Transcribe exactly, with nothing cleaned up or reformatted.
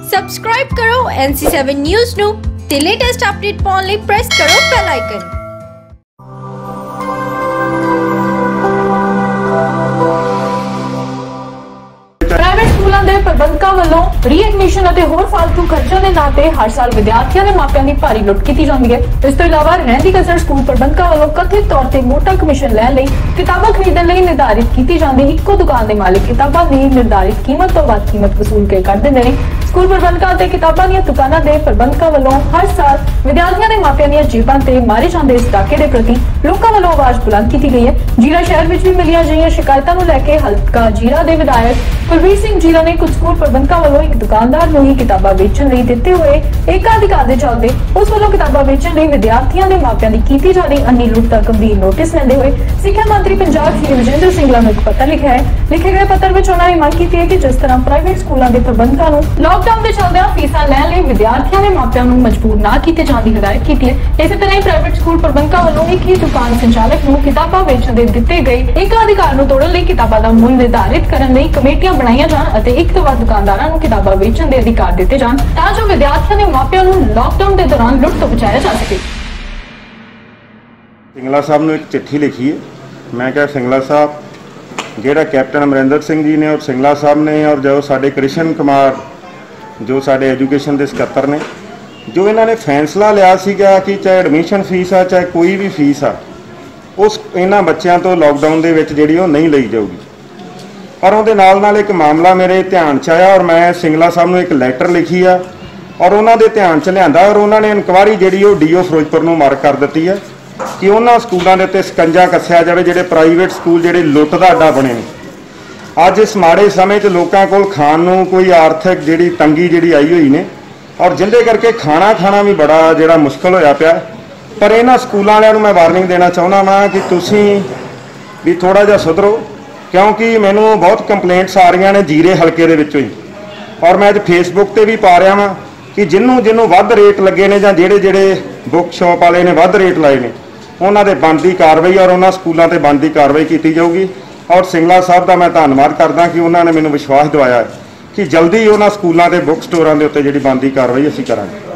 Subscribe ਕਰੋ ਐਨ ਸੀ seven news ਨੂੰ ਤੇ ਲੇਟੈਸਟ ਅਪਡੇਟ ਪਾਉਣ ਲਈ ਪ੍ਰੈਸ ਕਰੋ ਬੈਲ ਆਈਕਨ। प्रबंधकों वालों रीएडमिशन और होर फालतू खर्चों के नाम पर हर साल विद्यार्थियों के मापियों की भारी लुट की जाती है। इस तो इलावा रहंदी कसर स्कूल प्रबंधकों वालों कथित तौर पर मोटा कमीशन लैने किताबें खरीदने लई निर्धारित की जाती इको दुकान के मालिक किताबों की निर्धारित कीमत तो वध कीमत वसूल के कर देंगे ने। स्कूल प्रबंधकों ते किताबों दी दुकानों के प्रबंधकों वालों हर साल विद्यार्थियों के मापियों दी जेबां ते मारे जाते इस डाके के प्रति लोगों वालों आवाज बुलंद की गई है। जीरा शहर में भी मिलिया गई शिकायतों को लैके हल्का जीरा के विधायक कुलबीर सिंह जीरा ने कुछ स्कूल प्रबंधकों वालों एक दुकानदार को ही किताबां बेचण लई दिते हुए एकाधिकार के चलते उस वालों किताबां बेचण लई विद्यार्थियों के मापियों की की जा रही अन्नी लुट का गंभीर नोटिस लेंदे हुए सिक्ख्या मंत्री पंजाब श्री विजेंद्र सिंगला ने एक पत्र लिखा है। लिखे गए पत्र में उन्होंने मांग की है कि जिस तरह प्राइवेट स्कूलों के प्रबंधकों को लॉकडाउन के चलदे फीसां लैण लई विद्यार्थियों के मापियों को मजबूर ना किए जाने की हिदायत की है। इस तरह ही प्राइवेट स्कूल प्रबंधकों वालों एक ही दुकान संचालक को किताबां बेचण दे दिते गए एकाधिकार नूं तोड़न लई किताबां दा मुल निर्धारित करन लई कमेटियां बनाईयां जाण अते एक तो वध दुकानदारां नूं किताबां बेचण दे अधिकार दिते जाण तां जो विद्यार्थियों के मापियों को लॉकडाउन के दौरान लुट तो बचाया जा सके। सिंगला साहब ने एक चिट्ठी लिखी है। मैं क्या सिंगला साहब जेड़ा कैप्टन अमरिंदर सिंह जी ने और सिंगला साहब ने और जो साडे कृष्ण कुमार जो साडे एजुकेशन के सकत्तर ने जो इन्होंने फैसला लिया सीगा कि चाहे एडमिशन फीस आ चाहे कोई भी फीस आ उस इन्हां बच्चों तो लॉकडाउन दे विच जिहड़ी नहीं लई जाऊगी। पर उहदे नाल नाल एक मामला मेरे ध्यान च आया और मैं सिंगला साहब नूं एक लैटर लिखी आ और उन्होंने ध्यान च लिआंदा और उन्होंने इनकुआरी जिहड़ी वो डी ओ फिरोजपुर नूं मार्क कर दी है कि उन्होंने स्कूलों के उत्ते शिकंजा कसिया जाए जिहड़े प्राइवेट स्कूल जिहड़े लुट दा अड्डा बने ने। अज इस माड़े समय च लोगों को खाण नूं कोई आर्थिक जिहड़ी तंगी जिहड़ी आई हुई ने और जिंदे करके खाना खाना भी बड़ा जिहड़ा मुश्किल होया पिया। पर इन्हां स्कूलों वालिआं नूं मैं वार्निंग देना चाहुंदा वां कि तुसीं भी थोड़ा जिहा सुधरो क्योंकि मैनूं बहुत कंप्लेंट्स आ रही ने जीरे हल्के दे विचों ही और मैं अज फेसबुक ते भी पा रहा वां कि जिन्हों जिन्हों वध रेट लगे ने जां जिहड़े जिहड़े बुक शॉप वाले ने वध रेट लाए ने उन्हां दे बनदी कार्रवाई और उन्हां स्कूलों ते बनदी कार्रवाई की जाऊगी। और सिंगला साहब का मैं धन्नवाद करदा कि उन्होंने मैनूं विश्वास दिवाया कि जल्दी उन्हां स्कूलों के बुक स्टोरां दे उत्ते जिहड़ी बनदी कार्रवाई असीं करांगे।